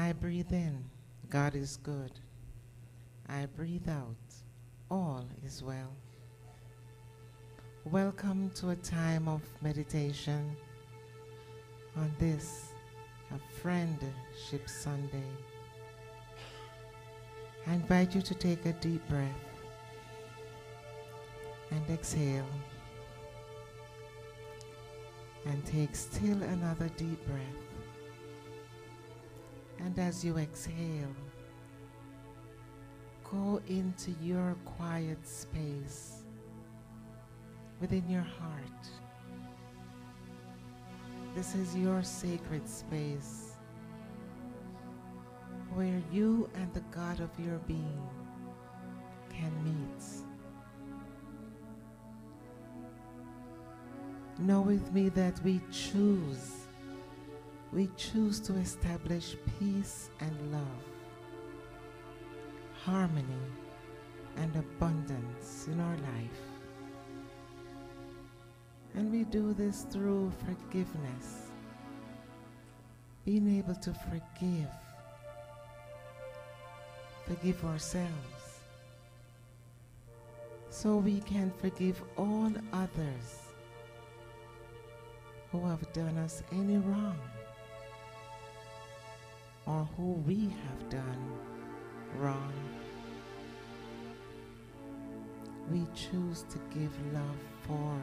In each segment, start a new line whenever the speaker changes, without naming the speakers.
I breathe in, God is good. I breathe out, all is well. Welcome to a time of meditation on this, a Friendship Sunday. I invite you to take a deep breath and exhale, and take still another deep breath. And as you exhale, go into your quiet space within your heart. This is your sacred space where you and the God of your being can meet. Know with me that we choose to establish peace and love, harmony and abundance in our life. And we do this through forgiveness, being able to forgive ourselves, so we can forgive all others who have done us any wrong, or who we have done wrong. We choose to give love for.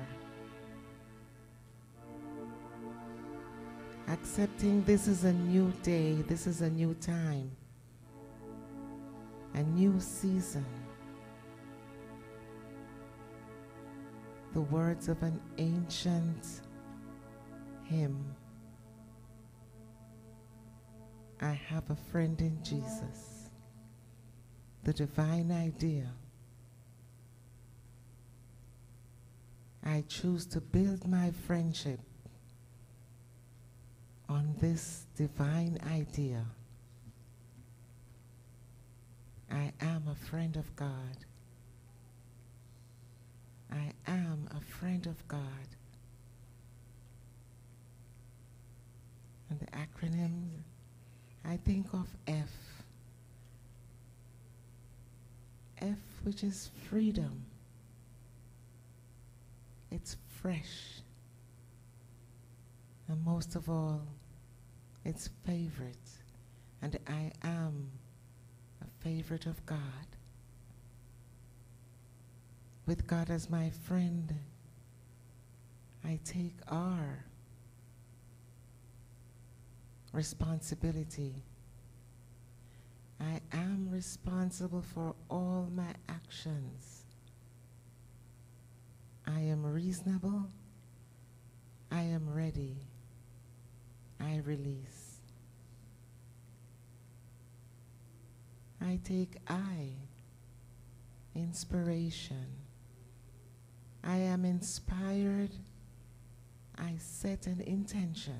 Accepting this is a new day, this is a new time, a new season. The words of an ancient hymn, I have a friend in Jesus, the divine idea. I choose to build my friendship on this divine idea. I am a friend of God. I am a friend of God. And the acronym, I think of F. F, which is freedom. It's fresh. And most of all, it's favorite. And I am a favorite of God. With God as my friend, I take our responsibility. I am responsible for all my actions. I am reasonable. I am ready. I release. I take inspiration. I am inspired. I set an intention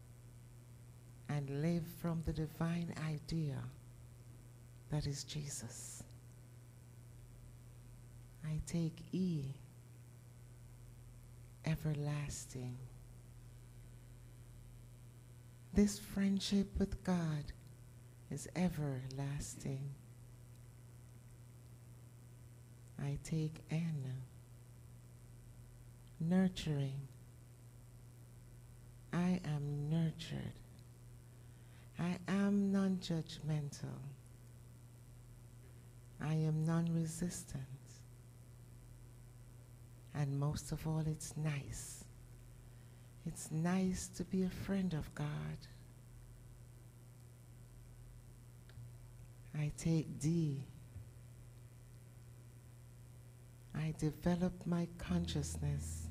and live from the divine idea that is Jesus. I take E, everlasting. This friendship with God is everlasting. I take N, nurturing. I am nurtured. I am non-judgmental. I am non-resistant. And most of all, it's nice. It's nice to be a friend of God. I take D. I develop my consciousness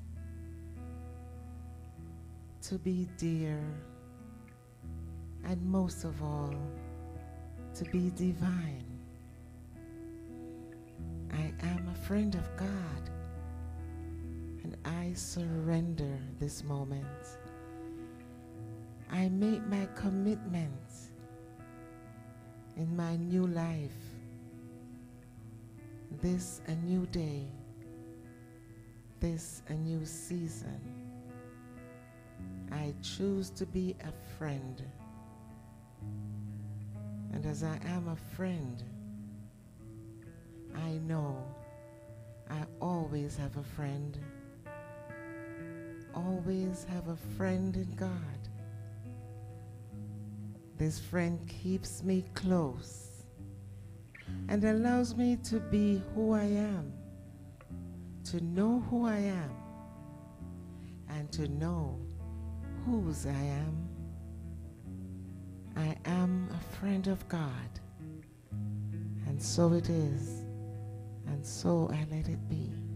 to be dear, and most of all, to be divine. I am a friend of God, and I surrender this moment. I make my commitment in my new life, this a new day, this a new season. I choose to be a friend. And as I am a friend, I know I always have a friend. Always have a friend in God. This friend keeps me close and allows me to be who I am, to know who I am, and to know whose I am. I am a friend of God, and so it is, and so I let it be.